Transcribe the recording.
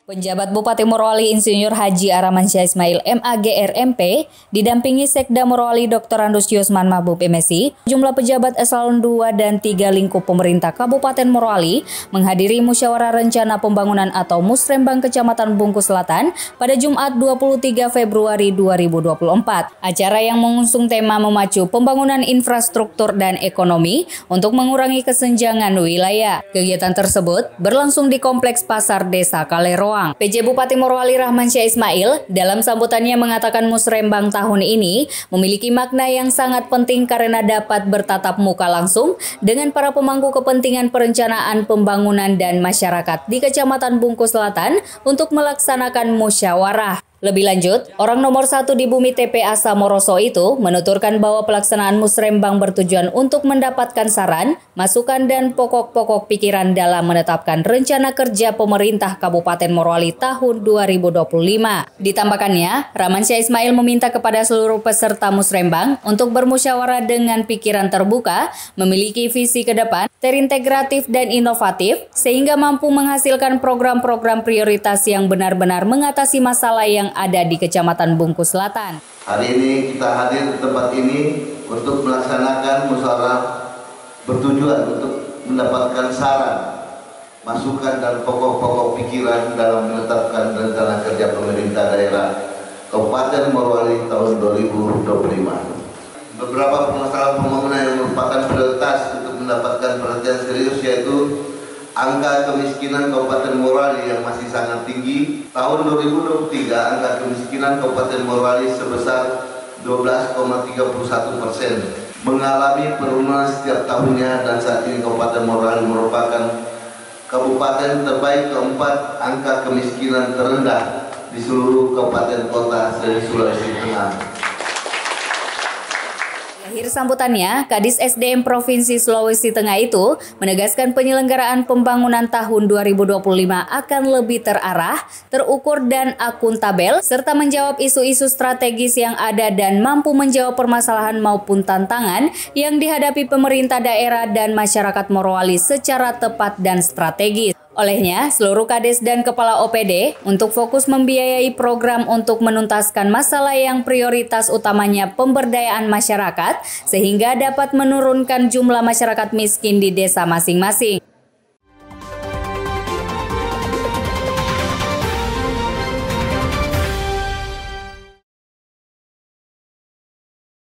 Penjabat Bupati Morowali Insinyur Haji Aramansyah Ismail MAgR MP didampingi Sekda Morowali Dr. Andus Yusman Mahbub MSI, jumlah pejabat eselon 2 dan 3 lingkup pemerintah Kabupaten Morowali menghadiri musyawarah rencana pembangunan atau Musrembang Kecamatan Bungku Selatan pada Jumat 23 Februari 2024. Acara yang mengusung tema memacu pembangunan infrastruktur dan ekonomi untuk mengurangi kesenjangan wilayah. Kegiatan tersebut berlangsung di Kompleks Pasar Desa Kaleroang. PJ Bupati Morowali Rahmansyah Ismail dalam sambutannya mengatakan Musrembang tahun ini memiliki makna yang sangat penting karena dapat bertatap muka langsung dengan para pemangku kepentingan perencanaan pembangunan dan masyarakat di Kecamatan Bungku Selatan untuk melaksanakan musyawarah. Lebih lanjut, orang nomor 1 di bumi TPA Samoroso itu menuturkan bahwa pelaksanaan Musrembang bertujuan untuk mendapatkan saran, masukan dan pokok-pokok pikiran dalam menetapkan rencana kerja pemerintah Kabupaten Morowali tahun 2025. Ditambahkannya, Rahmansyah Ismail meminta kepada seluruh peserta Musrembang untuk bermusyawarah dengan pikiran terbuka, memiliki visi ke depan, terintegratif dan inovatif, sehingga mampu menghasilkan program-program prioritas yang benar-benar mengatasi masalah yang ada di Kecamatan Bungku Selatan. Hari ini kita hadir di tempat ini untuk melaksanakan musyawarah bertujuan untuk mendapatkan saran, masukan dan pokok-pokok pikiran dalam menetapkan rencana kerja pemerintah daerah Kabupaten Morowali tahun 2025. Beberapa permasalahan pembangunan yang merupakan prioritas untuk mendapatkan perhatian serius yaitu angka kemiskinan Kabupaten Morowali yang masih sangat tinggi. Tahun 2023 angka kemiskinan Kabupaten Morowali sebesar 12,31%, mengalami penurunan setiap tahunnya dan saat ini Kabupaten Morowali merupakan kabupaten terbaik keempat angka kemiskinan terendah di seluruh kabupaten kota Sulawesi Tengah. Akhir sambutannya, Kadis SDM Provinsi Sulawesi Tengah itu menegaskan penyelenggaraan pembangunan tahun 2025 akan lebih terarah, terukur dan akuntabel, serta menjawab isu-isu strategis yang ada dan mampu menjawab permasalahan maupun tantangan yang dihadapi pemerintah daerah dan masyarakat Morowali secara tepat dan strategis. Olehnya, seluruh Kades dan Kepala OPD untuk fokus membiayai program untuk menuntaskan masalah yang prioritas utamanya pemberdayaan masyarakat sehingga dapat menurunkan jumlah masyarakat miskin di desa masing-masing.